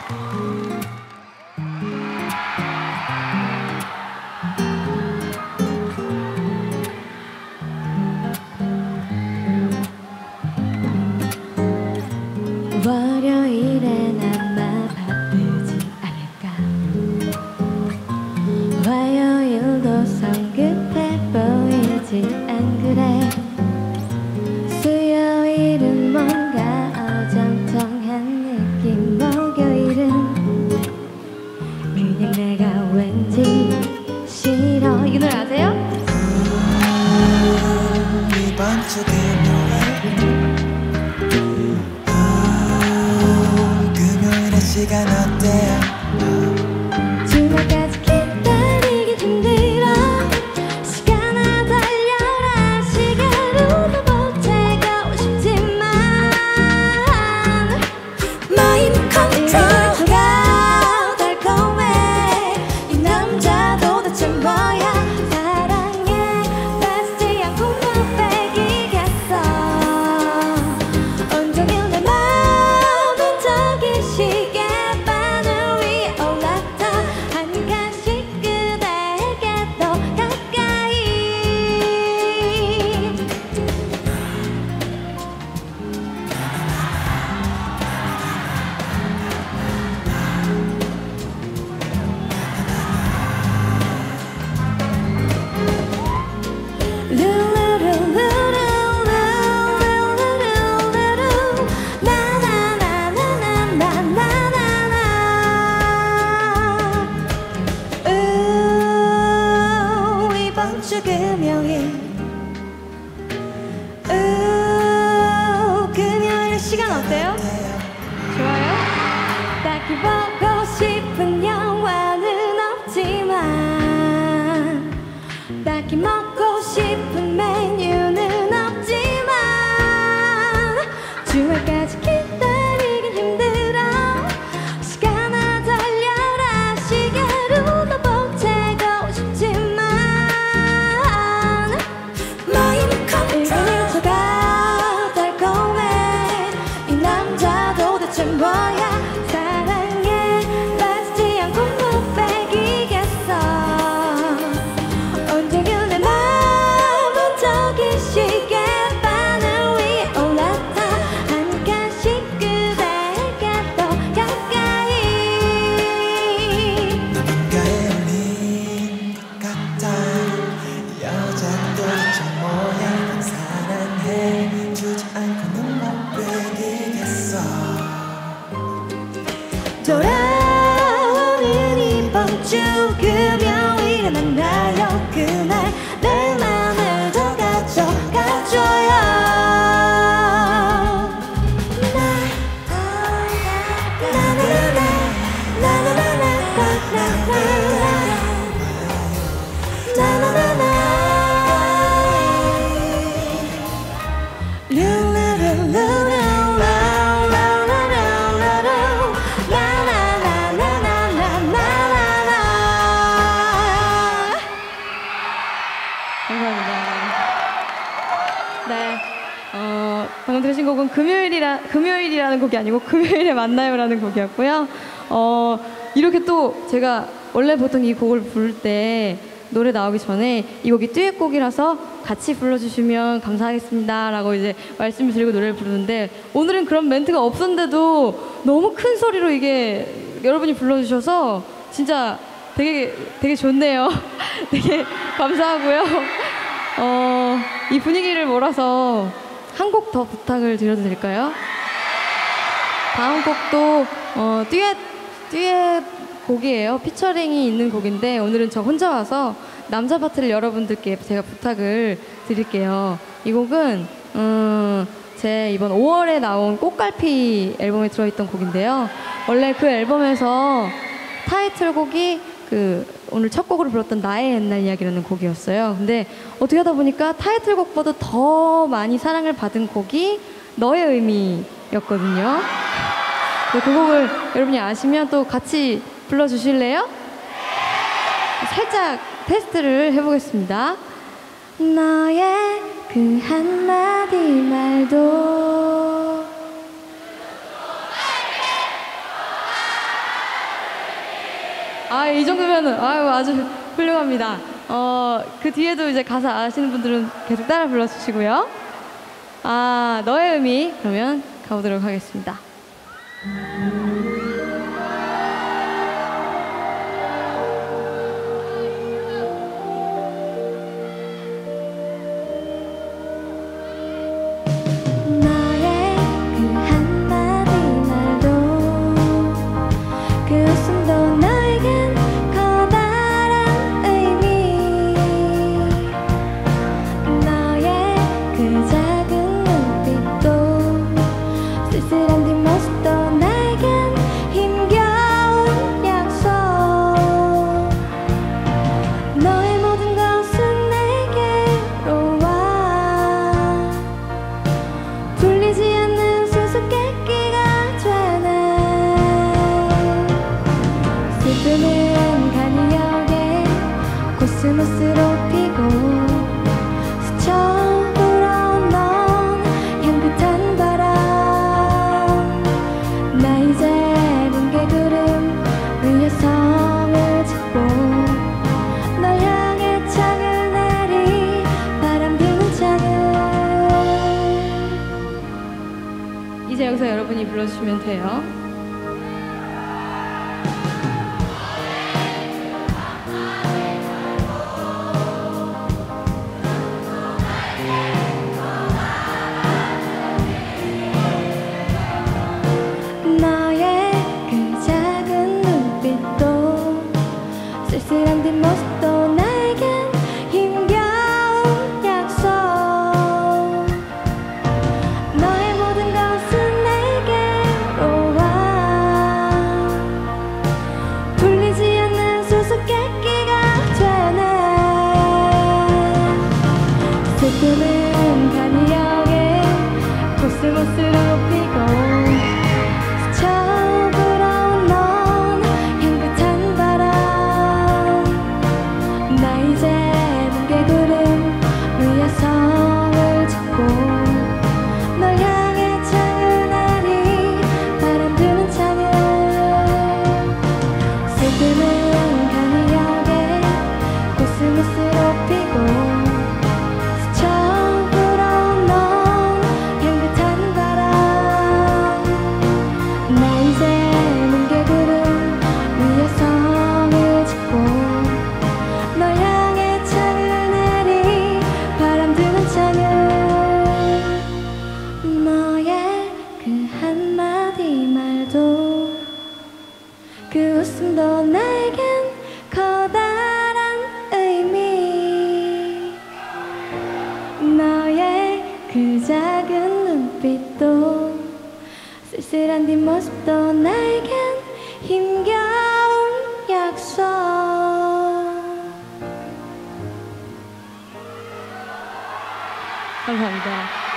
월요일엔 아마 바쁘지 않을까. 화요일도 성급해 보이지 안 그래. 수요일은 뭔가 어정쩡한 느낌. 목요일은 그냥 내가 왠지 싫어. 이 노래 아세요? 이번 주 금요일 시간 어때요? 주말까지 기다리기 힘들어. 시간아 달려라. 시계로도 보채고 싶지만 마인 컨트롤가 달콤해. 이 남자 도대체 뭐야. 사랑해 빠지지 않고 못 빼기겠어. 온종일 내 마음은 저기 시계 금요일 시간 어때요? 좋아요? 딱히 보고 싶은 영화는 없지만 딱히 먹고 싶은 메뉴는 없지만 주말까지 기다리긴 힘들어. 시간아 달려라. 시계로도 보채고 싶지만 뭐야. 사랑해 빠지지 않고 못 빼기겠어. 온종일 내 마음은 저기 시계바늘 위에 올라타. 한 칸씩 그대에게 더 가까이. 누군가에 울린 것 같아. 여자 도대체 뭐야. 사랑해 주지 않고는 못 빼기겠어. 돌아오는 이번 주 금요일에 만나요. 그날 내 맘을 더 가져가줘요. 방금 들으신 곡은 금요일이라는 곡이 아니고 금요일에 만나요라는 곡이었고요. 이렇게 또 제가 원래 보통 이 곡을 부를 때 노래 나오기 전에 이 곡이 듀엣곡이라서 같이 불러주시면 감사하겠습니다 라고 이제 말씀을 드리고 노래를 부르는데, 오늘은 그런 멘트가 없었는데도 너무 큰 소리로 이게 여러분이 불러주셔서 진짜 되게 좋네요. 되게 감사하고요. 이 분위기를 몰아서 한 곡 더 부탁을 드려도 될까요? 다음 곡도 듀엣 곡이에요. 피처링이 있는 곡인데 오늘은 저 혼자 와서 남자 파트를 여러분들께 제가 부탁을 드릴게요. 이 곡은 제 이번 5월에 나온 꽃갈피 앨범에 들어있던 곡인데요. 원래 그 앨범에서 타이틀곡이 오늘 첫 곡으로 불렀던 나의 옛날 이야기라는 곡이었어요. 근데 어떻게 하다 보니까 타이틀곡보다 더 많이 사랑을 받은 곡이 너의 의미였거든요. 그 곡을 여러분이 아시면 또 같이 불러주실래요? 살짝 테스트를 해보겠습니다. 너의 그 한마디 말도 이 정도면은 아주 훌륭합니다. 그 뒤에도 이제 가사 아시는 분들은 계속 따라 불러주시고요. 너의 의미 그러면 가보도록 하겠습니다. 코스모스로 피고 스쳐 불어온 넌 향긋한 바람 나 이제 뭉게 구름 위에 성을 짓고 널 향해 창을 내리 바람 부는 창을 이제 여기서 여러분이 불러주시면 돼요. 쓸쓸한 뒷모습도 나에겐 힘겨운 약속 너의 모든 것은 내게로 와 풀리지 않는 수수께끼가 되네 슬픔은 간이역에 코스모스로 피고 그 웃음도 나에겐 커다란 의미 너의 그 작은 눈빛도 쓸쓸한 뒷모습도 나에겐 힘겨운 약속 감사합니다.